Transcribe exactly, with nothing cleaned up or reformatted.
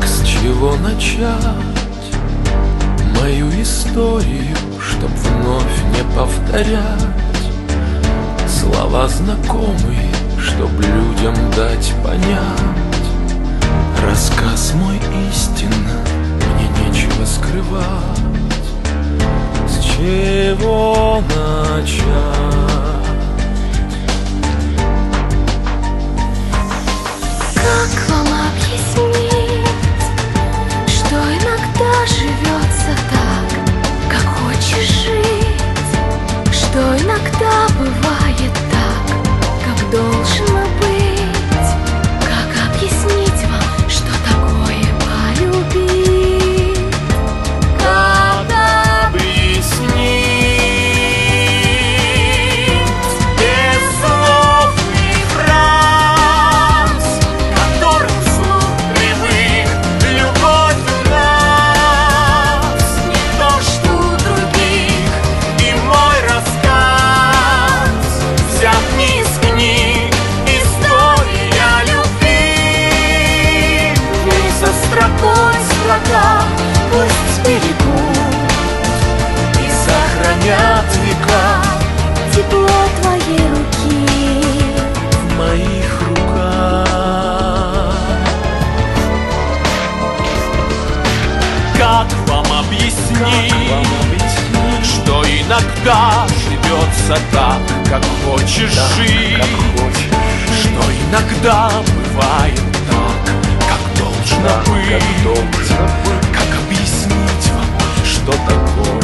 Как с чего начать мою историю, чтоб вновь не повторять слова знакомые, чтоб людям дать понять. Рассказ мой истинно, мне нечего скрывать. С чего начать? Как вам объяснить, что иногда живется так, как хочешь жить, что иногда бывает так, как должно быть? Как объяснить вам, что такое полюбить? Как объяснить без слов и фраз, которым слух привык? Любовь у нас не то, что у других, и мой рассказ взят не из книг. История любви, ей со строкой строка пусть сберегут и сохранят века Тепло твоей руки в моих руках. Как вам объяснить, что иногда живется так, как хочешь жить, что иногда бывает так, как должно быть? Как объяснить вам, что такое